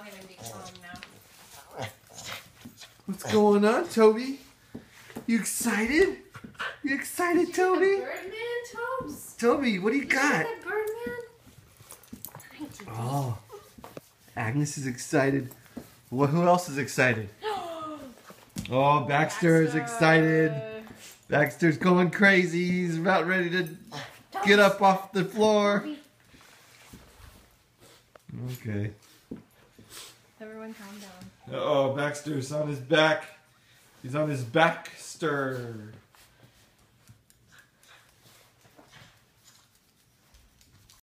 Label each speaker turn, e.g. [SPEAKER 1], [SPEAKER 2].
[SPEAKER 1] him and be calm now.
[SPEAKER 2] What's going on, Toby? You excited? You excited, Toby?
[SPEAKER 1] Birdman, Tobes?
[SPEAKER 2] Toby, what do you got?
[SPEAKER 1] That Birdman?
[SPEAKER 2] Oh, Agnes is excited. Well, who else is excited? Oh, Baxter is excited. Baxter's going crazy. He's about ready to get up off the floor. Okay.
[SPEAKER 1] Everyone calm down.
[SPEAKER 2] Uh-oh, Baxter's on his back. He's on his Baxter.